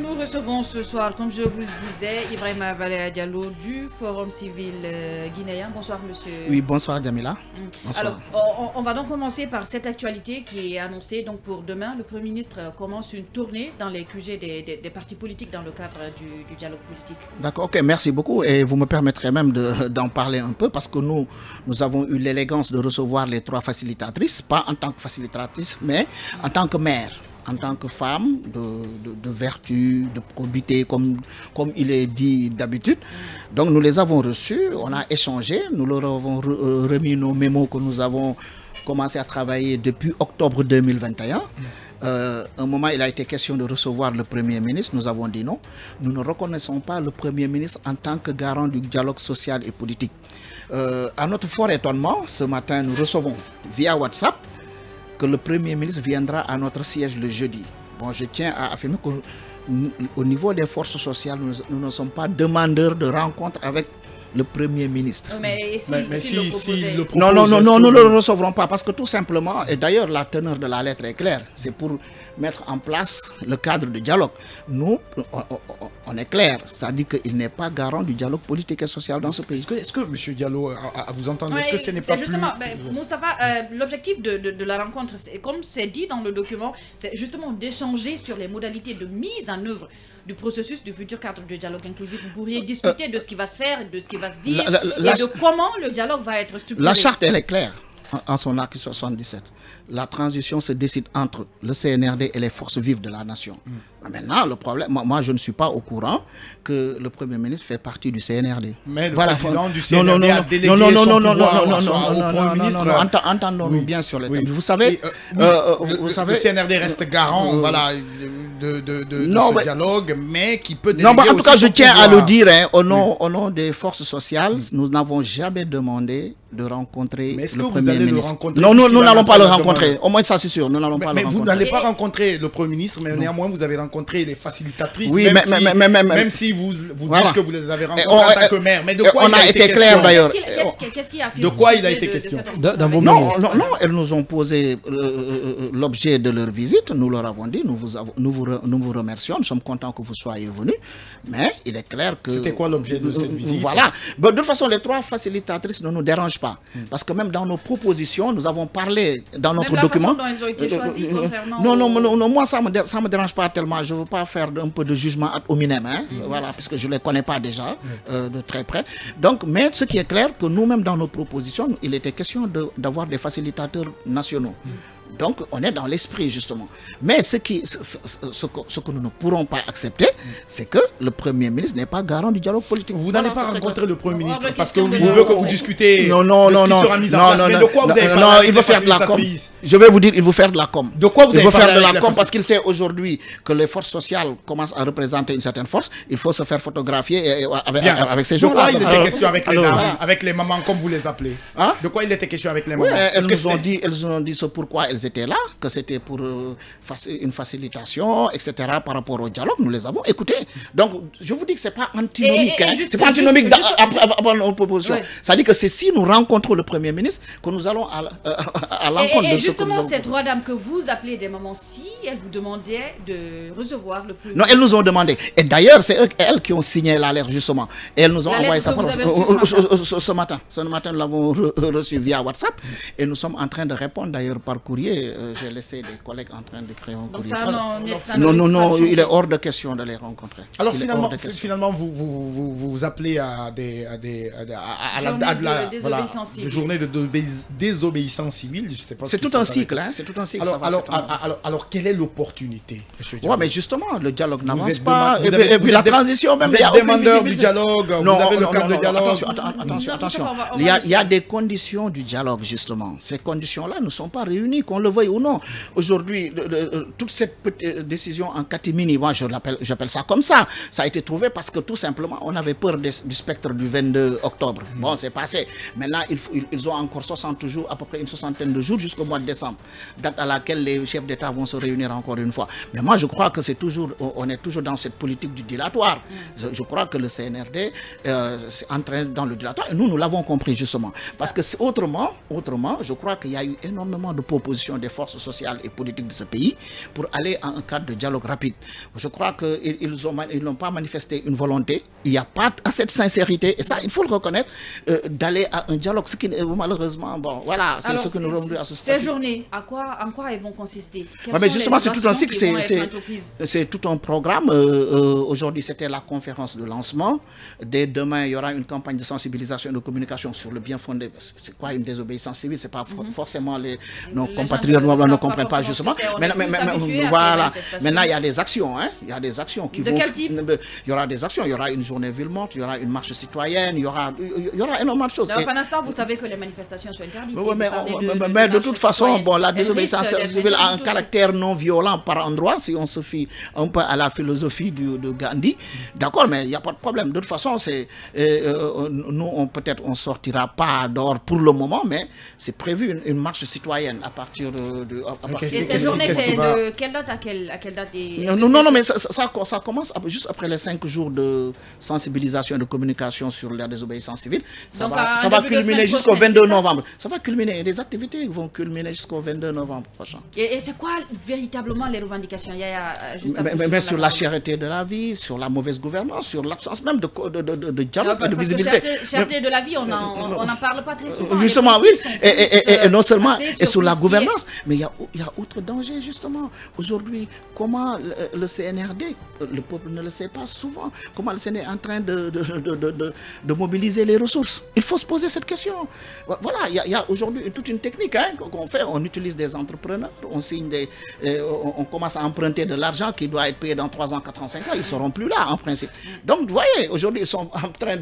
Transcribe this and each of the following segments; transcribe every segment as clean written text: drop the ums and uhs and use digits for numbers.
nous recevons ce soir, comme je vous le disais, Ibrahima Baldé Diallo du Forum civil guinéen. Bonsoir, monsieur. Oui, bonsoir, Djamila. Bonsoir. Alors, on va donc commencer par cette actualité qui est annoncée. Donc, pour demain, le Premier ministre commence une tournée dans les QG des partis politiques dans le cadre du dialogue politique. D'accord, ok, merci beaucoup. Et vous me permettrez même d'en parler un peu parce que nous avons eu l'élégance de recevoir les 3 facilitatrices, pas en tant que facilitatrice, mais en tant que mère. En tant que femme de vertu, de probité, comme il est dit d'habitude. Donc nous les avons reçus, on a échangé, nous leur avons remis nos mémos que nous avons commencé à travailler depuis octobre 2021. Un moment, il a été question de recevoir le Premier ministre, nous avons dit non. Nous ne reconnaissons pas le Premier ministre en tant que garant du dialogue social et politique. À notre fort étonnement, ce matin, nous recevons via WhatsApp que le Premier ministre viendra à notre siège le jeudi. Bon, je tiens à affirmer qu'au niveau des forces sociales, nous ne sommes pas demandeurs de rencontres avec le Premier ministre. Mais si le propose, non, nous ne le recevrons pas parce que tout simplement, et d'ailleurs la teneur de la lettre est claire, c'est pour mettre en place le cadre de dialogue. Nous, on est clair, ça dit qu'il n'est pas garant du dialogue politique et social dans ce pays. Est-ce que M. Diallo, à vous entendre, est-ce que ce n'est pas justement, plus... Moustapha, l'objectif de la rencontre, comme c'est dit dans le document, c'est justement d'échanger sur les modalités de mise en œuvre du processus du futur cadre de dialogue inclusif. Vous pourriez discuter de ce qui va se faire, de ce qui va se dire, et de comment le dialogue va être structuré. La charte, elle est claire en son article 77. La transition se décide entre le CNRD et les forces vives de la nation. Maintenant, le problème, moi je ne suis pas au courant que le Premier ministre fait partie du CNRD. Mais le président du CNRD a délégué son pouvoir au Premier ministre. Entendons-nous bien sur les thèmes. Vous savez, le CNRD reste garant, voilà, de ce dialogue, mais qui peut déléguer en tout cas, je tiens à le dire, au nom des forces sociales, nous n'avons jamais demandé de rencontrer le Premier ministre. Non, nous n'allons pas le rencontrer. Au moins, ça c'est sûr, nous n'allons pas le rencontrer. Mais vous n'allez pas rencontrer le Premier ministre, mais néanmoins, vous avez rencontré les facilitatrices, oui, même si vous dites que vous les avez rencontrées en tant que maire. Mais de quoi on a été clair d'ailleurs. Qu'est-ce qui a fait? De quoi il a été question? Non, elles nous ont posé l'objet de leur visite. Nous leur avons dit, nous vous remercions, nous sommes contents que vous soyez venus. Mais il est clair que... C'était quoi l'objet de cette visite? Voilà. De toute façon, les 3 facilitatrices ne nous dérangent pas. Parce que même dans nos propositions, nous avons parlé dans notre document... Dont elles ont été choisies, non, moi ça me dérange pas tellement. Je ne veux pas faire un peu de jugement ad hominem, voilà, puisque je ne les connais pas déjà de très près. Donc, mais ce qui est clair, que nous-mêmes dans nos propositions, il était question d'avoir des facilitateurs nationaux. Donc, on est dans l'esprit, justement. Mais ce que nous ne pourrons pas accepter, c'est que le Premier ministre n'est pas garant du dialogue politique. Vous n'allez pas rencontrer le Premier ministre parce que vous voulez que vous discutez non, sera mis en place. Mais de quoi vous avez parlé avec il veut faire de la com. Je vais vous dire, il veut faire de la com. De quoi vous avez parlé? Il veut faire de la com parce qu'il sait aujourd'hui que les forces sociales commencent à représenter une certaine force. Il faut se faire photographier avec ces gens-là. De quoi il était question avec les dames, avec les mamans, comme vous les appelez? De quoi il était question avec les mamans? Elles nous ont dit ce pourquoi elles étaient là, que c'était pour une facilitation, etc. par rapport au dialogue. Nous les avons écoutés. Donc, je vous dis que ce n'est pas antinomique. Ce n'est pas antinomique à nos propositions. Ça dit que c'est si nous rencontrons le Premier ministre que nous allons à l'encontre de ce que nous avons. Justement, ces 3 dames que vous appelez des mamans, si elles vous demandaient de recevoir le Premier ministre. Non, elles nous ont demandé. Et d'ailleurs, c'est elles qui ont signé la lettre, justement. Et elles nous ont envoyé ça ce matin. Ce matin, nous l'avons reçu via WhatsApp. Et nous sommes en train de répondre d'ailleurs par courrier. J'ai laissé des collègues en train de créer un courrier. Non, il est hors de question de les rencontrer. Alors finalement, vous appelez à la journée de désobéissance civile. C'est tout un cycle. C'est tout un cycle. Alors, quelle est l'opportunité, monsieur Diallo? Mais justement, le dialogue n'avance pas. Et puis la transition, même. Vous êtes demandeur du dialogue. Vous avez le cadre de dialogue. Attention. Il y a des conditions du dialogue, justement. Ces conditions-là ne sont pas réunies, qu'on le veuille ou non. Aujourd'hui, toute cette décision en catimini, moi j'appelle ça comme ça. Ça a été trouvé parce que tout simplement, on avait peur du spectre du 22 octobre. Bon, c'est passé. Maintenant, ils ont encore 60 jours, à peu près une soixantaine de jours jusqu'au mois de décembre, date à laquelle les chefs d'État vont se réunir encore une fois. Mais moi, je crois que on est toujours dans cette politique du dilatoire. Je crois que le CNRD entraîne dans le dilatoire. Et nous l'avons compris justement. Parce que autrement, je crois qu'il y a eu énormément de propositions mobilisation des forces sociales et politiques de ce pays pour aller à un cadre de dialogue rapide. Je crois qu'ils n'ont pas manifesté une volonté, il n'y a pas cette sincérité, et ça, il faut le reconnaître, d'aller à un dialogue, ce qui malheureusement, bon, voilà, c'est ce que nous avons vu à ce stade. Ces journées, en quoi elles vont consister? Mais justement, c'est tout un cycle, c'est tout un programme. Aujourd'hui, c'était la conférence de lancement. Dès demain, il y aura une campagne de sensibilisation et de communication sur le bien fondé. C'est quoi une désobéissance civile? C'est pas forcément nos compatriotes ne comprennent pas justement. Voilà. Maintenant, il y a des actions. Hein? Il y a des actions qui vont. De quel type? Il y aura des actions. Il y aura une journée ville morte, il y aura une marche citoyenne, il y aura énormément de choses. Pendant ce temps, vous savez que les manifestations sont interdites. Mais de toute façon, bon, la désobéissance civile a un caractère non violent par endroit, si on se fie un peu à la philosophie de Gandhi. D'accord, mais il n'y a pas de problème. De toute façon, nous, peut-être, on ne sortira pas dehors pour le moment, mais c'est prévu une marche citoyenne à partir de... Et cette journée, c'est de quelle date à quelle date? Non, mais ça commence juste après les 5 jours de sensibilisation et de communication sur la désobéissance civile. Ça va culminer jusqu'au 22 novembre. Ça va culminer. Les activités vont culminer jusqu'au 22 novembre prochain. Et c'est quoi véritablement les revendications? Mais sur la cherté de la vie, sur la mauvaise gouvernance, sur l'absence même de dialogue et de visibilité. Cherté de la vie, on n'en parle pas très souvent. Justement, oui. Et non seulement et sur la gouvernance, mais il y a autre danger, justement. Aujourd'hui, comment le CNRD, le peuple ne le sait pas souvent, comment le CNRD est en train de mobiliser les ressources. Il faut se poser cette question. Voilà, il y a aujourd'hui toute une technique qu'on fait. On utilise des entrepreneurs, on signe on commence à emprunter de l'argent qui doit être payé dans 3 ans, 4 ans, 5 ans. Ils ne seront plus là, en principe. Donc, vous voyez, aujourd'hui, ils sont en train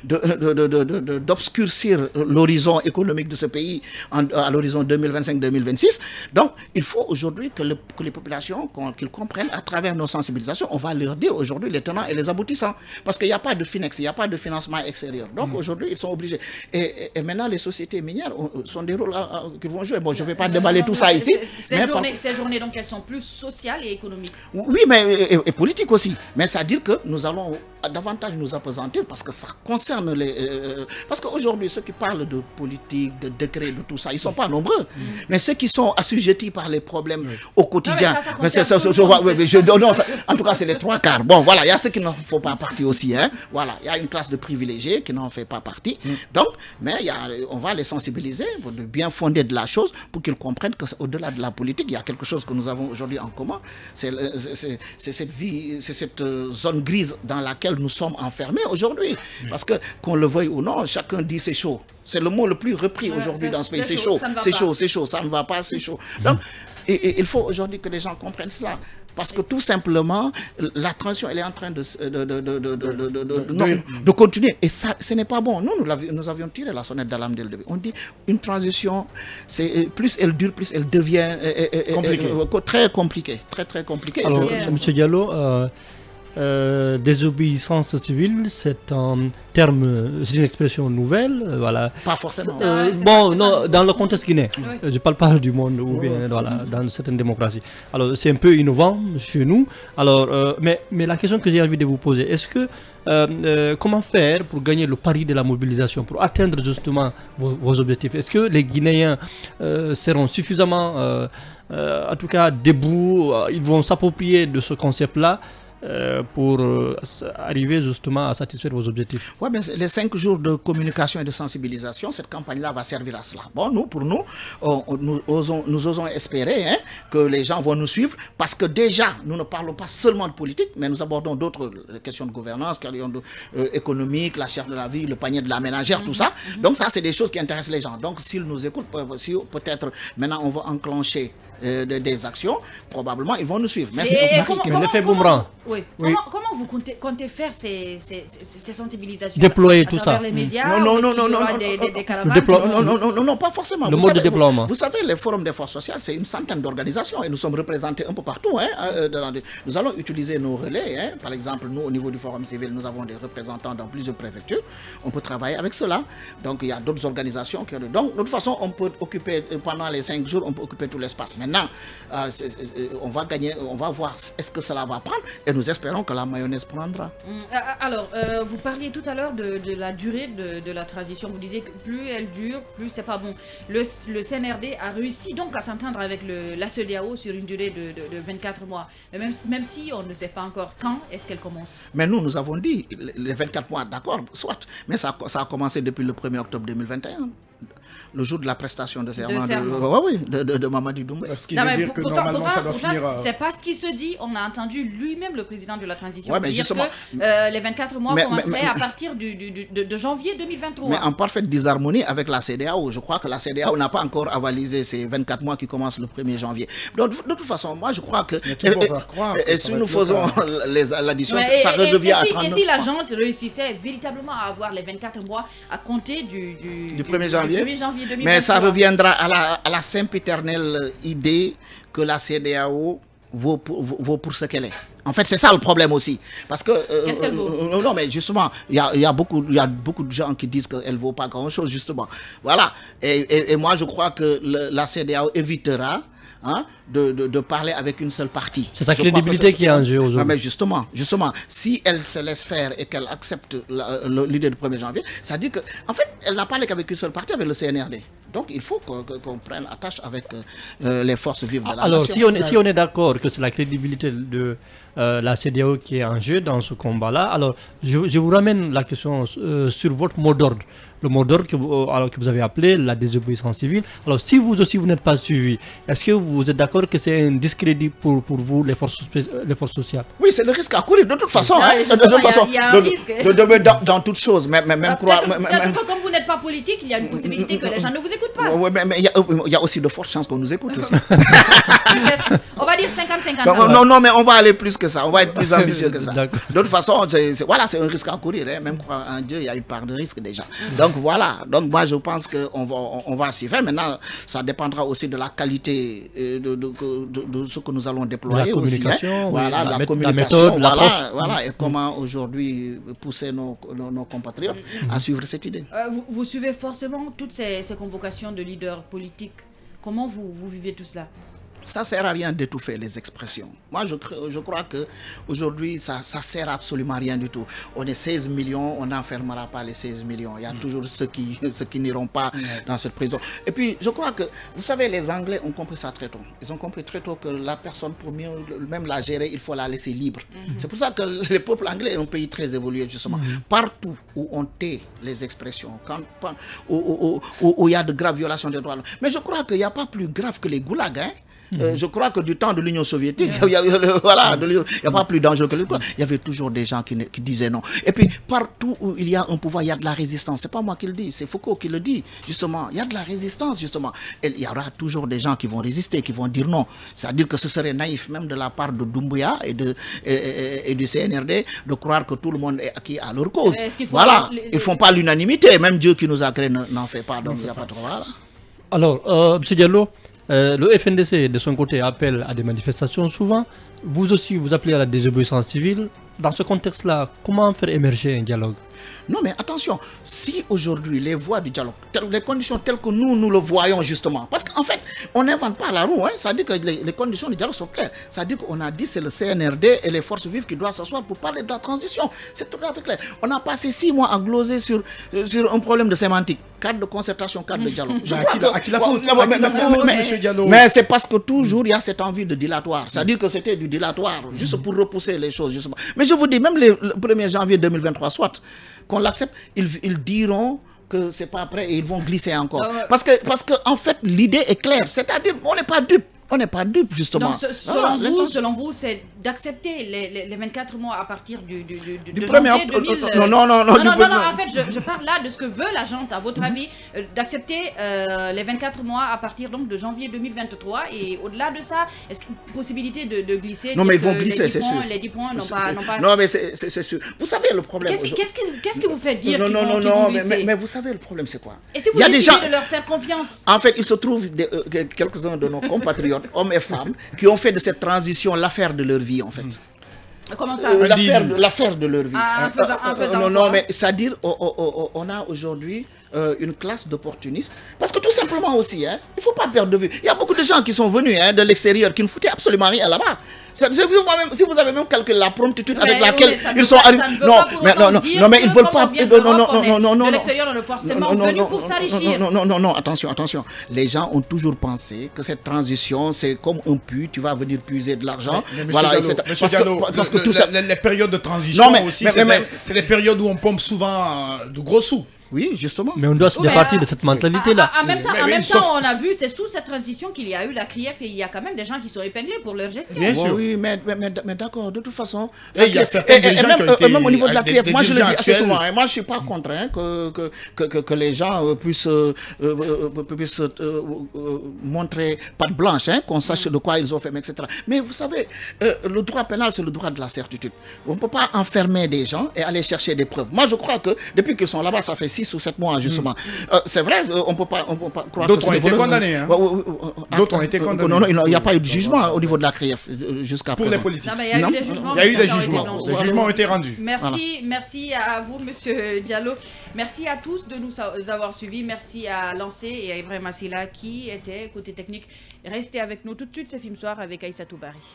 d'obscurcir l'horizon économique de ce pays à l'horizon 2025-2026. Donc, il faut aujourd'hui que les populations, qu'ils comprennent à travers nos sensibilisations, on va leur dire aujourd'hui les tenants et les aboutissants. Parce qu'il n'y a pas de FINEX, il n'y a pas de financement extérieur. Donc, aujourd'hui, ils sont obligés. Et maintenant, les sociétés minières sont des rôles qu'ils vont jouer. Bon, je ne vais pas déballer tout ça ici. Ces journées, donc, elles sont plus sociales et économiques. Oui, mais et politiques aussi. Mais ça veut dire que nous allons davantage nous appesantir parce que ça concerne parce qu'aujourd'hui, ceux qui parlent de politique, de décret, de tout ça, ils ne sont pas nombreux. Mais ceux qui sont assujettis par les problèmes au quotidien, en tout cas, c'est les 3/4. Bon, voilà, il y a ceux qui n'en font pas partie aussi. Hein. Voilà, il y a une classe de privilégiés qui n'en fait pas partie. Donc, mais on va les sensibiliser pour le bien fondé de la chose pour qu'ils comprennent qu'au-delà de la politique, il y a quelque chose que nous avons aujourd'hui en commun. C'est cette vie, c'est cette zone grise dans laquelle nous sommes enfermés aujourd'hui. Parce que, qu'on le veuille ou non, chacun dit c'est chaud. C'est le mot le plus repris aujourd'hui dans ce pays. C'est chaud, c'est chaud, ça ne va pas, c'est chaud. Donc, il faut aujourd'hui que les gens comprennent cela. Parce que tout simplement, la transition, elle est en train de continuer. Et ça, ce n'est pas bon. Nous avions tiré la sonnette d'alarme dès le début. On dit une transition, plus elle dure, plus elle devient très compliquée. Très, très compliquée. Alors, M. Diallo, désobéissance civile, c'est un terme, c'est une expression nouvelle, voilà. Pas forcément. Non, dans le contexte guinéen, je ne parle pas du monde ou bien voilà, dans certaines démocraties. Alors c'est un peu innovant chez nous. Alors, mais la question que j'ai envie de vous poser, est-ce que comment faire pour gagner le pari de la mobilisation, pour atteindre justement vos objectifs? Est-ce que les Guinéens seront suffisamment, en tout cas, debout, ils vont s'approprier de ce concept-là pour arriver justement à satisfaire vos objectifs? Oui, mais les 5 jours de communication et de sensibilisation, cette campagne-là va servir à cela. Bon, pour nous, nous osons espérer que les gens vont nous suivre parce que déjà, nous ne parlons pas seulement de politique, mais nous abordons d'autres questions de gouvernance, économique, la charte de la vie, le panier de la ménagère, tout ça. Donc ça, c'est des choses qui intéressent les gens. Donc s'ils nous écoutent, si peut-être maintenant on va enclencher des actions, probablement ils vont nous suivre. Merci. L'effet boomerang. Oui. Comment vous comptez faire ces sensibilisations? Déployer tout ça. Les médias, non, pas forcément. Le mode de déploiement. Vous savez, les forums des forces sociales, c'est une centaine d'organisations et nous sommes représentés un peu partout. Nous allons utiliser nos relais. Par exemple, nous, au niveau du forum civil, nous avons des représentants dans plusieurs préfectures. On peut travailler avec cela. Donc, il y a d'autres organisations. Donc, de toute façon, on peut occuper, pendant les 5 jours, on peut occuper tout l'espace. Maintenant, on va voir est-ce que cela va prendre. Et nous espérons que la mayonnaise prendra. Alors, vous parliez tout à l'heure de la durée de la transition. Vous disiez que plus elle dure, plus c'est pas bon. Le CNRD a réussi donc à s'entendre avec la CEDEAO sur une durée de 24 mois. Mais même si on ne sait pas encore quand est-ce qu'elle commence. Mais nous avons dit les 24 mois, d'accord, soit. Mais ça a commencé depuis le 1er octobre 2021. Le jour de la prestation de serment de Mamadi Doumbouya. Ce qui veut dire que normalement ça doit finir... C'est pas ce qui se dit. On a entendu lui-même, le président de la transition, mais dire que les 24 mois commenceraient à partir de janvier 2023. Mais en parfaite disharmonie avec la CEDEAO. Je crois que la CEDEAO n'a pas encore avalisé ces 24 mois qui commencent le 1er janvier. Donc, de toute façon, moi je crois que... Et si nous faisons l'addition, ça revient à 39 Et si la gente réussissait véritablement à avoir les 24 mois à compter du 1er janvier 2023. Mais ça reviendra à la simple éternelle idée que la CEDEAO vaut pour ce qu'elle est. En fait, c'est ça le problème aussi. Parce que... Qu'est-ce qu'elle vaut? Non, mais justement, il y a beaucoup de gens qui disent qu'elle ne vaut pas grand-chose, justement. Voilà. Et moi, je crois que la CEDEAO évitera... de parler avec une seule partie. C'est sa crédibilité qui est en jeu aujourd'hui. Mais justement, si elle se laisse faire et qu'elle accepte l'idée du 1er janvier, ça dit que, en fait, elle n'a parlé qu'avec une seule partie, avec le CNRD. Donc, il faut qu'on prenne attache avec les forces vives de la nation. Alors, si on est d'accord que c'est la crédibilité de la CEDEAO qui est en jeu dans ce combat-là, alors je vous ramène la question sur votre mot d'ordre. Le mot d'ordre que vous avez appelé la désobéissance civile. Alors, si vous aussi, vous n'êtes pas suivi, est-ce que vous êtes d'accord que c'est un discrédit pour vous, les forces sociales? Oui, c'est le risque à courir, de toute façon. Il y a un risque. Dans toute chose, même croire... Comme vous n'êtes pas politique, il y a une possibilité que les gens ne vous écoutent pas. Oui, mais il y a aussi de fortes chances qu'on nous écoute aussi. On va dire 50-50. Non, mais on va aller plus que ça. On va être plus ambitieux que ça. De toute façon, c'est un risque à courir. Même croire en Dieu, il y a une part de risque déjà. Donc voilà. Donc moi, je pense qu'on va s'y faire. Maintenant, ça dépendra aussi de la qualité de ce que nous allons déployer. La communication, aussi, voilà, la méthode, voilà, et comment aujourd'hui pousser nos compatriotes à suivre cette idée. Vous suivez forcément toutes ces convocations de leaders politiques. Comment vous vivez tout cela? Ça ne sert à rien d'étouffer les expressions. Moi, je crois qu'aujourd'hui, ça ne sert absolument à rien du tout. On est 16 millions, on n'enfermera pas les 16 millions. Il y a toujours ceux qui n'iront pas dans cette prison. Et puis, je crois que, vous savez, les Anglais ont compris ça très tôt. Ils ont compris très tôt que la personne, pour mieux même la gérer, il faut la laisser libre. C'est pour ça que le peuple anglais est un pays très évolué, justement. Partout où on tait les expressions, où il y a de graves violations des droits de l'homme. Mais je crois qu'il n'y a pas plus grave que les goulags, hein. Je crois que du temps de l'Union soviétique, il n'y a pas plus dangereux que le pouvoir. Il y avait toujours des gens qui disaient non. Et puis, partout où il y a un pouvoir, il y a de la résistance. Ce n'est pas moi qui le dis, c'est Foucault qui le dit, justement. Il y a de la résistance, justement. Et il y aura toujours des gens qui vont résister, qui vont dire non. C'est-à-dire que ce serait naïf, même de la part de Doumbouya et du CNRD, de croire que tout le monde est acquis à leur cause. Voilà. Ils ne font pas l'unanimité. Même Dieu qui nous a créés n'en fait pas. Donc, il n'y a pas trop. Voilà. Alors, M. Diallo, le FNDC, de son côté, appelle à des manifestations souvent. Vous aussi, vous appelez à la désobéissance civile. Dans ce contexte-là, comment faire émerger un dialogue? Non, mais attention, si aujourd'hui les voies du dialogue, les conditions telles que nous le voyons justement, parce qu'en fait, on n'invente pas la roue, hein, ça dit que les conditions du dialogue sont claires. Ça dit qu'on a dit c'est le CNRD et les forces vives qui doivent s'asseoir pour parler de la transition. C'est tout à fait clair. On a passé 6 mois à gloser sur un problème de sémantique. Cadre de concertation, cadre de dialogue. Mais c'est parce que toujours il y a cette envie de dilatoire. C'est-à-dire que c'était du dilatoire, juste pour repousser les choses, justement. Mais je vous dis, même le 1er janvier 2023, soit qu'on l'accepte, ils diront que c'est pas prêt et ils vont glisser encore. Parce que en fait, l'idée est claire. C'est-à-dire, on n'est pas dupe. On n'est pas dupe, justement. Donc, selon vous, c'est d'accepter les 24 mois à partir du 1er octobre. Non, en fait, je parle là de ce que veut la gente, à votre avis, d'accepter les 24 mois à partir donc, de janvier 2023. Et au-delà de ça, est-ce qu'il y a une possibilité de glisser? Non, mais ils vont glisser, c'est sûr. Les 10 points n'ont pas... Non, mais c'est sûr. Vous savez le problème... Qu'est-ce que vous faites dire Non, mais vous savez le problème, c'est quoi? Et si vous décidez de leur faire confiance? En fait, il se trouve quelques-uns de nos compatriotes, hommes et femmes, qui ont fait de cette transition l'affaire de leur vie, en fait. Comment ça? L'affaire de leur vie. En faisant non, mais c'est-à-dire, on a aujourd'hui une classe d'opportunistes. Parce que tout simplement aussi, hein, il ne faut pas perdre de vue. Il y a beaucoup de gens qui sont venus de l'extérieur, qui ne foutaient absolument rien là-bas. Si vous avez même calculé la promptitude avec laquelle ils sont arrivés. Non, mais ils ne veulent pas. De l'extérieur, on est forcément venu pour s'enrichir. Non, attention. Les gens ont toujours pensé que cette transition, c'est comme un puits, tu vas venir puiser de l'argent. Voilà, etc. Parce que les périodes de transition aussi, c'est des périodes où on pompe souvent de gros sous. Oui, justement. Mais on doit se départir de cette mentalité-là. En même temps, on a vu, c'est sous cette transition qu'il y a eu la CRIEF et il y a quand même des gens qui sont épinglés pour leur gestion. Bien sûr. Oui, mais d'accord, de toute façon. Et il y a certains même au niveau de la CRIEF, moi je le dis assez souvent, moi je ne suis pas contre que les gens puissent montrer patte blanche, qu'on sache de quoi ils ont fait, etc. Mais vous savez, le droit pénal, c'est le droit de la certitude. On ne peut pas enfermer des gens et aller chercher des preuves. Moi je crois que depuis qu'ils sont là-bas, ça fait 6 ou 7 mois justement. C'est vrai, on ne peut pas croire que d'autres ont été condamnés. D'autres ont été condamnés. Non, il n'y a pas eu de jugement au niveau de la CRIEF jusqu'à présent. Pour les politiques. Il y a eu des jugements. Il y a eu des jugements. Les jugements ont été rendus. Merci à vous, Monsieur Diallo. Merci à tous de nous avoir suivis. Merci à Lancé et à Ibrahim Assila qui étaient côté technique. Restez avec nous tout de suite, c'est Film Soir avec Aïssa Toubari.